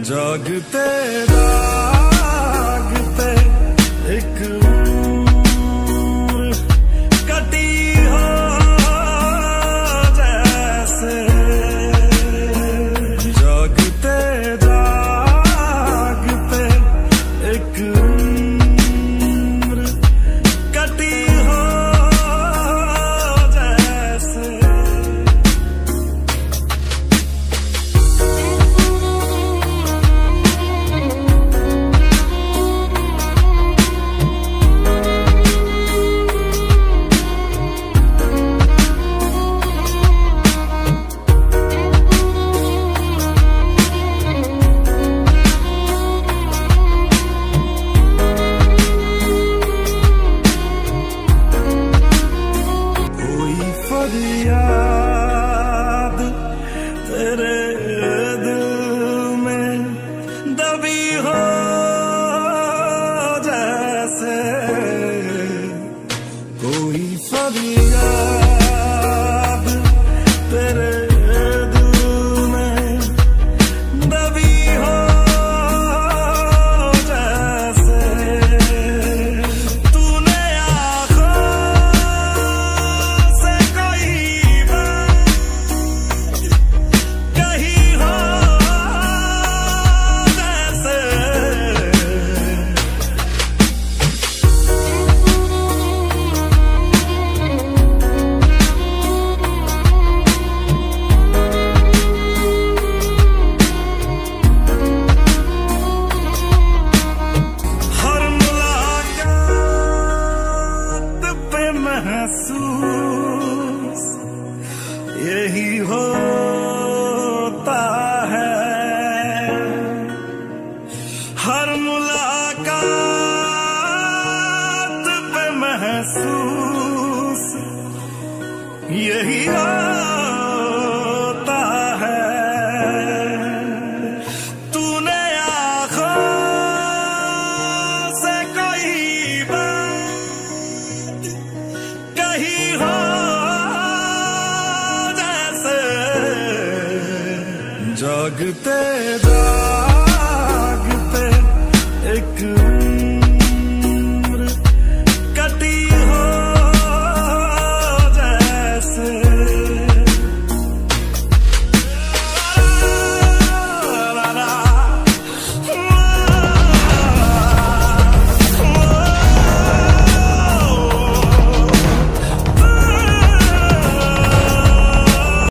जागते जागते एक उम्र कटी हो जैसे, जागते जागते एक उम्र कटी हो जैसे। याद तेरे दिल में दबी हो जैसे, कोई फरियाद तेरे दिल में दबी हो जैसे। तूने आँखों से कोई महसूस यही होता है, हर मुलाकात पे महसूस यही होता है। तूने आँखों से कोई कही हो जैसे, जागते